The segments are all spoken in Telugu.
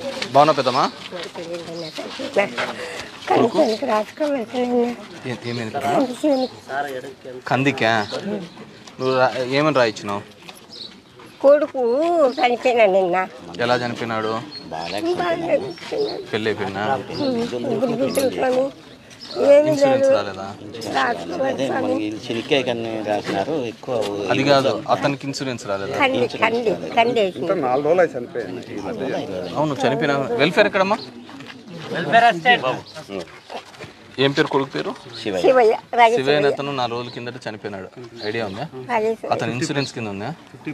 బాగున్నా పెద్దమ్మా కందికా నువ్వు ఏమని రాయించినావు? కొడుకు చనిపోయినాడు నిన్న. ఎలా చనిపోయినాడు? పెళ్ళి అయిపోయినా? ఇన్సూరెన్స్ రాలేదా? అది కాదు, అతనికి ఇన్సూరెన్స్ రాలేదా? అవును చనిపోయినా. వెల్ఫేర్ ఎక్కడమ్మా? ఏం పేరు కొడుకు పేరు? శివయ్య. అతను 4 రోజుల కిందట చనిపోయినాడు. ఐడియా ఉందా? అతను ఇన్సూరెన్స్ కింద ఉందా?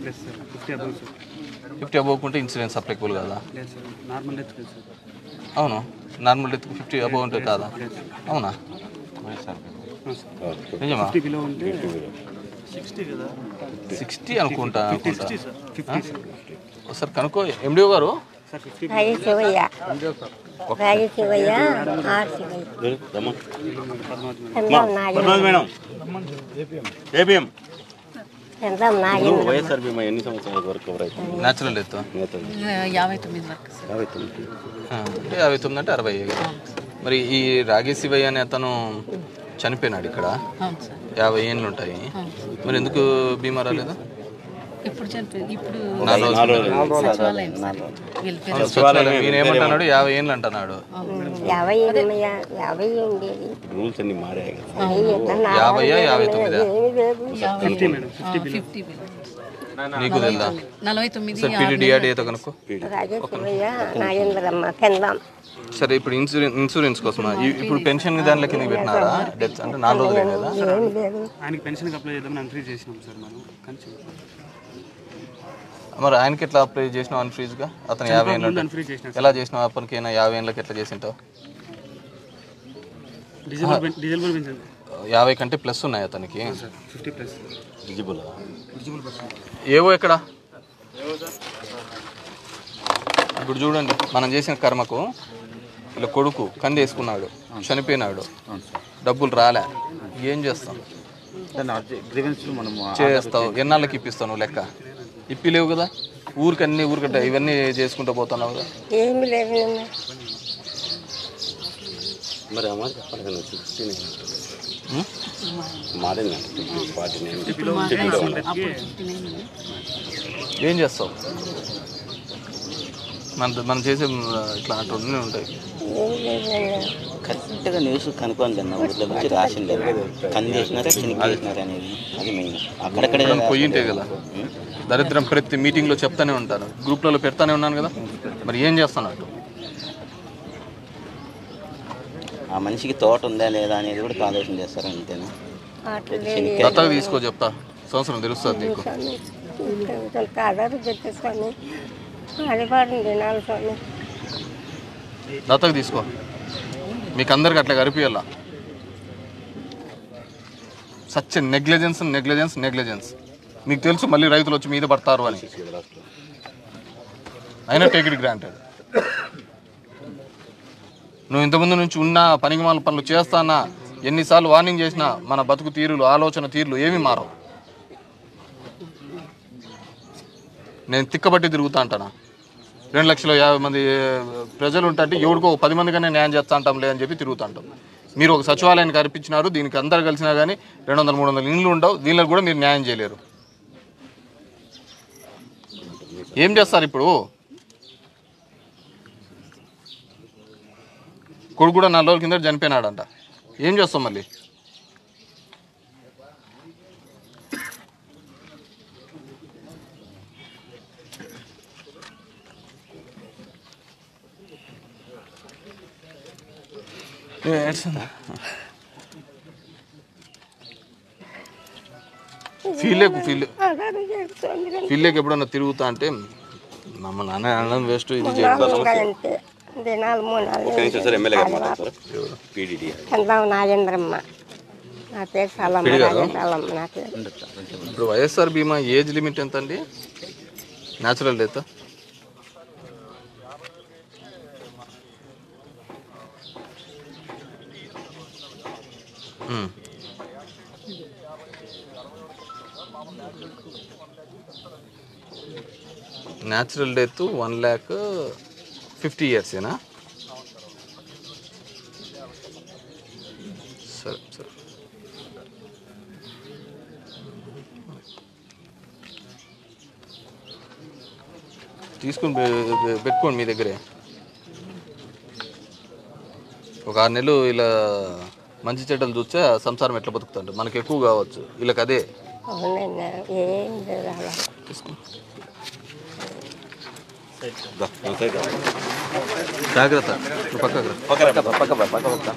50 అబోవ్ ఇన్సూరెన్స్ అప్లికబుల్ కదా? అవును, నార్మల్ డెత్కి 50 అబోవ్ ఉంటే కాదా? అవునా? నిజమా? 60 అనుకుంటా. ఒకసారి కనుక్కో ఎండిఓ గారు. వైఎస్ఆర్ బీమా ఎన్ని సంవత్సరాల వరకు న్యాచురల్ డెత్ 59 వరకు. 59 అంటే 60. మరి ఈ రాగి శివయ్య అనే అతను చనిపోయినాడు ఇక్కడ. 50 ఏళ్ళు ఉంటాయి. మరి ఎందుకు బీమా రాలేదు? ఇప్పుడు ఇప్పుడు ఈయన ఏమంటున్నాడు? 50 ఏళ్ళు అంటున్నాడు. 50 నీకు తెలుదా? పీడీడీఆర్డీతో కనుక్కో. సరే, ఇప్పుడు ఇన్సూరెన్స్ కోసం ఇప్పుడు పెన్షన్ దానిలో కింద పెట్టినారా? డెత్ అంటే 4 రోజులే కదా? మరి ఆయనకి ఎట్లా అప్లై చేసినావు అన్ఫ్రీజ్గా? అతను 50 ఏళ్ళు ఎలా చేసినావు? అప్పటికి 50 ఏళ్ళకి ఎట్లా చేసింటావు? 50 కంటే ప్లస్ ఉన్నాయి అతనికి. ఏవో ఎక్కడ ఇప్పుడు చూడండి, మనం చేసిన కర్మకు ఇలా కొడుకు కంది వేసుకున్నాడు, చనిపోయినాడు, డబ్బులు రాలే, ఏం చేస్తాం? చేస్తావు. ఎన్నాళ్ళకి ఇప్పిస్తావు నువ్వు? లెక్క ఇప్పిలేవు కదా. ఊరికన్నీ ఊరికంటే ఇవన్నీ చేసుకుంటూ పోతున్నావు కదా. ఏమి లేదు. మరి అమ్మాయి చెప్పాలి కదా. 16 ఏం చేస్తావు? మనం చేసే ఇట్లా అన్నీ ఉంటాయి. కరెక్ట్గా న్యూస్ కనుక్కోండి అన్న. ఊళ్ళో వచ్చి రాసింది లేదు, కంది వేసినారా చినికి వేసినారా అనేది. అది మెయిన్. అక్కడక్కడే పోయింటే కదా దరిద్రం. ప్రతి మీటింగ్లో చెప్తానే ఉంటాను, గ్రూప్లలో పెడతానే ఉన్నాను కదా. మరి ఏం చేస్తాను? ఆ మనిషికి తోట ఉందా లేదా అనేది కూడా ఆలోచన చేస్తారు అంతేనా? దత్తగా తీసుకో, చెప్తా. సంవత్సరం తెలుస్తుంది నీకు. దత్తగా తీసుకో. మీకు అందరికి అట్లా గరిపియాల. Such negligence. మీకు తెలుసు మళ్ళీ రైతులు వచ్చి మీద పడతారు అని. అయినా టేక్ ఇట్ గ్రాంటెడ్. నువ్వు ఇంతకుముందు నుంచి ఉన్న పనికిమాల పనులు చేస్తానా, ఎన్నిసార్లు వార్నింగ్ చేసినా మన బతుకు తీరులు, ఆలోచన తీరులు ఏమీ మారవు. నేను తిక్కబట్టి తిరుగుతా అంటానా? 2,50,000 మంది ప్రజలు ఉంటే ఎవడికో 10 మందిగానే న్యాయం చేస్తా అంటాంలే అని చెప్పి తిరుగుతా అంటాం. మీరు ఒక సచివాలయానికి అర్పించినారు, దీనికి అందరు కలిసినా కానీ 200-300 ఇండ్లు ఉండవు, దీనిలో కూడా మీరు న్యాయం చేయలేరు. ఏం చేస్తారు ఇప్పుడు? కొడుకు కూడా 4 రోజుల కింద చనిపోయినాడంట. ఏం చేస్తాం మళ్ళీ? ఫీల్డ్కి ఎప్పుడన్నా తిరుగుతా అంటే మమ్మల్ని అన్నం వేస్ట్ ఇది చేయడం. ఇప్పుడు వైఎస్ఆర్ బీమా ఏజ్ లిమిట్ ఎంత అండి? న్యాచురల్ డెత్ న్యాచురల్ డెత్ 1,50,000 50 ఇయర్సేనా? సరే సరే. తీసుకుని పెట్టుకోండి మీ దగ్గరే. ఒక 6 నెలలు ఇలా మంచి చెడ్డలు చూస్తే సంసారం ఎట్లా బతుకుతుంటారు. మనకు ఎక్కువ కావచ్చు, వీళ్ళకి అదే. అవునన్నా ఏం రావాలి. తీసుకో. జాగ్రత్త, నువ్వు పక్కకు రా. పక్క